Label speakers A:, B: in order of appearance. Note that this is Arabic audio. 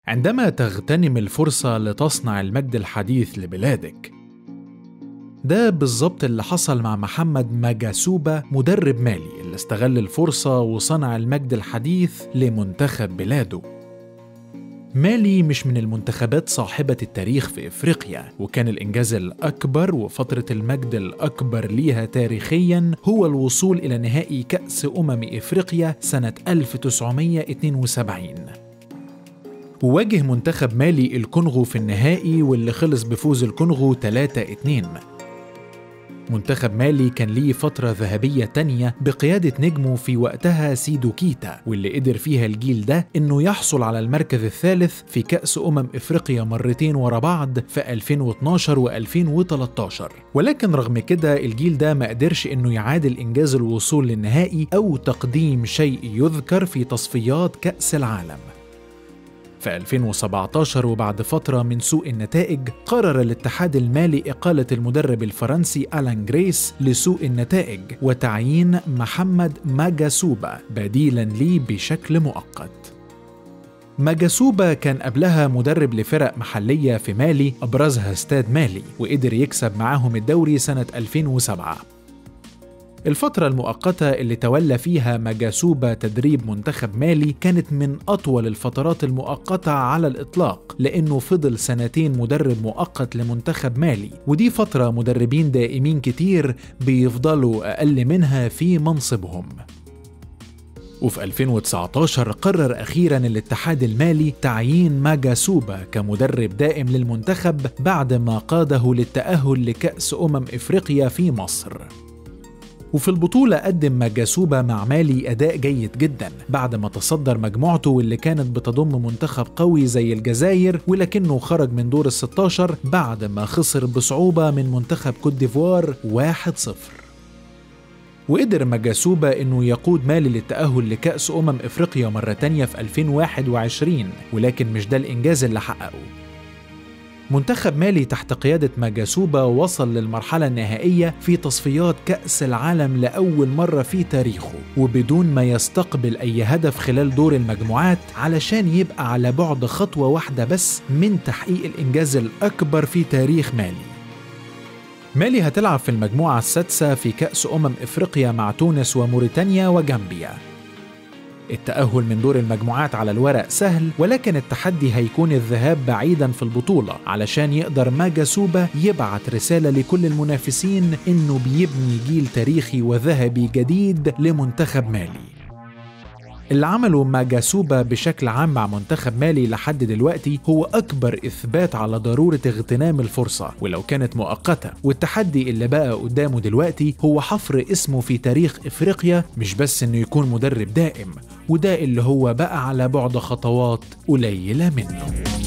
A: عندما تغتنم الفرصة لتصنع المجد الحديث لبلادك. ده بالظبط اللي حصل مع محمد ماجاسوبا مدرب مالي اللي استغل الفرصة وصنع المجد الحديث لمنتخب بلاده. مالي مش من المنتخبات صاحبة التاريخ في إفريقيا، وكان الإنجاز الأكبر وفترة المجد الأكبر ليها تاريخياً هو الوصول إلى نهائي كأس إفريقيا سنة 1972. وواجه منتخب مالي الكونغو في النهائي واللي خلص بفوز الكونغو 3-2. منتخب مالي كان ليه فترة ذهبية تانية بقيادة نجمه في وقتها سيدو كيتا، واللي قدر فيها الجيل ده إنه يحصل على المركز الثالث في كأس إفريقيا مرتين ورا بعض في 2012 و2013. ولكن رغم كده الجيل ده ما قدرش إنه يعادل إنجاز الوصول للنهائي أو تقديم شيء يذكر في تصفيات كأس العالم. في 2017 وبعد فترة من سوء النتائج قرر الاتحاد المالي إقالة المدرب الفرنسي آلان جريس لسوء النتائج وتعيين محمد ماجاسوبا بديلاً ليه بشكل مؤقت. ماجاسوبا كان قبلها مدرب لفرق محلية في مالي أبرزها استاد مالي، وقدر يكسب معاهم الدوري سنة 2007. الفترة المؤقتة اللي تولى فيها ماجاسوبا تدريب منتخب مالي كانت من أطول الفترات المؤقتة على الإطلاق، لأنه فضل 2 سنين مدرب مؤقت لمنتخب مالي، ودي فترة مدربين دائمين كتير بيفضلوا أقل منها في منصبهم. وفي 2019 قرر أخيراً الاتحاد المالي تعيين ماجاسوبا كمدرب دائم للمنتخب بعد ما قاده للتأهل لكأس إفريقيا في مصر. وفي البطولة قدم ماجاسوبا مع مالي أداء جيد جدا بعد ما تصدر مجموعته واللي كانت بتضم منتخب قوي زي الجزائر، ولكنه خرج من دور ال16 بعد ما خسر بصعوبة من منتخب كوت ديفوار 1-0. وقدر ماجاسوبا إنه يقود مالي للتأهل لكأس إفريقيا مرة تانية في 2021، ولكن مش ده الإنجاز اللي حققه. منتخب مالي تحت قيادة ماجاسوبا وصل للمرحلة النهائية في تصفيات كأس العالم لأول مرة في تاريخه، وبدون ما يستقبل أي هدف خلال دور المجموعات، علشان يبقى على بعد خطوة واحدة بس من تحقيق الإنجاز الأكبر في تاريخ مالي. مالي هتلعب في المجموعة السادسة في كأس إفريقيا مع تونس وموريتانيا وجامبيا. التأهل من دور المجموعات على الورق سهل، ولكن التحدي هيكون الذهاب بعيداً في البطولة علشان يقدر ماجاسوبا يبعت رسالة لكل المنافسين إنه بيبني جيل تاريخي وذهبي جديد لمنتخب مالي. اللي عمله ماجاسوبا بشكل عام مع منتخب مالي لحد دلوقتي هو أكبر إثبات على ضرورة اغتنام الفرصة ولو كانت مؤقتة، والتحدي اللي بقى قدامه دلوقتي هو حفر اسمه في تاريخ إفريقيا، مش بس إنه يكون مدرب دائم، وده اللي هو بقى على بعد خطوات قليلة منه.